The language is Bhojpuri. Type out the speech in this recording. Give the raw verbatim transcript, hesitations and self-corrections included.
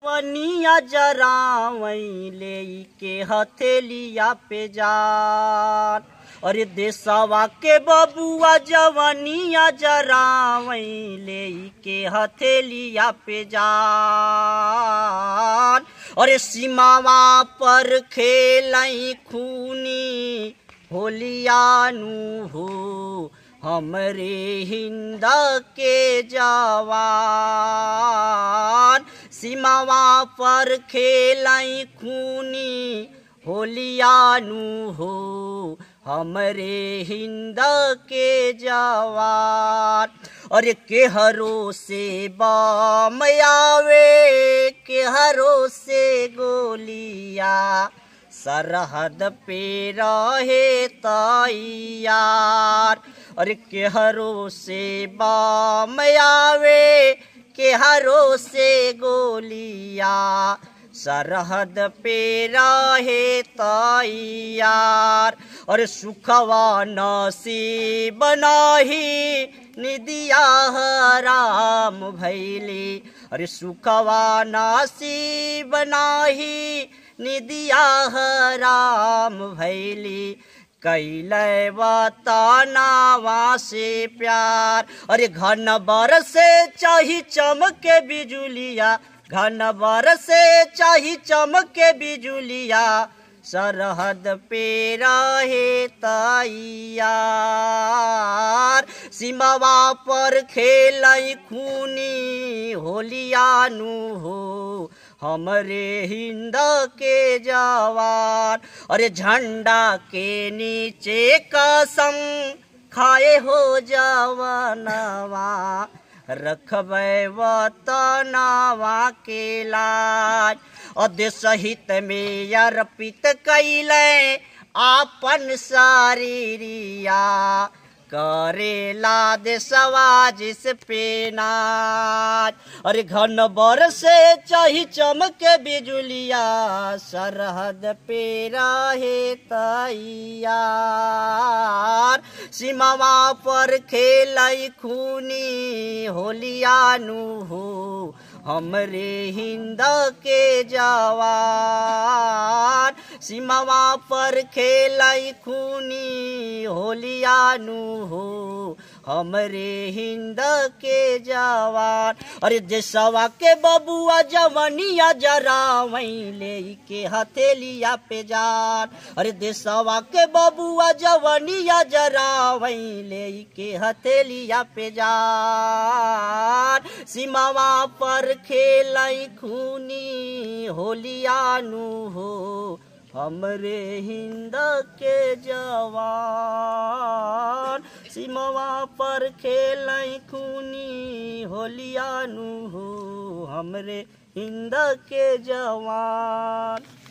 वनिया जरावई ले के हथेलिया पे जान। अरे देशवा के बबुआ जवनिया जरावई ले के हथेलिया पे जान। अरे सीमावा पर खेलई खूनी होलियानु हो हमरे हिंद के जवान। सीमावा पर खेलई खूनी होलियानु हो हमरे हिंद के जवान। अरे केहरो से बम आवे केहरो से गोलिया सरहद पे रहे तैयार। अरे केहरो से बम आवे केहरो से गोलिया सरहद पे रहे तैयार। अरे सुखवा नसीब नाही निदिया हराम भैली। अरे सुखवा नसीब नाही निदिया हराम भैली कैले वतनावा से प्यार। अरे घन बरसे चाही चमके बिजुलिया घन बरसे चाही चमके बिजुलिया सरहद पे रहे तैयार। सीमावा पर खेलई खूनी होलियानु हो हमरे हिंद के जवान। अरे झंडा के नीचे कसम खाए हो जवानवा रखबै वतनवा के लाज। और देश हित में अर्पित कैले आपन शरीरिया करेला देशवा जिस पे नाज। अरे घन बरसे चाही चमके बिजुलिया सरहद पे रहे तैयार। सीमावा पर खेलई खूनी होलियानु हो हमरे हिंद के जवान। सीमावा पर खेलई खूनी होलियानु हो हमरे हिंद के जवान। अरे देशवा के बबुआ जवनिया जरावई ले के हथेलिया पे जान। अरे देशवा के बबुआ जवनिया जरावई ले के हथेलिया पे जान। सीमावा पर खेलई खूनी होलियानु हो हमरे हिंद के जवान। सीमावा पर खेलई खूनी होलियानु हो हमरे हिंद के जवान।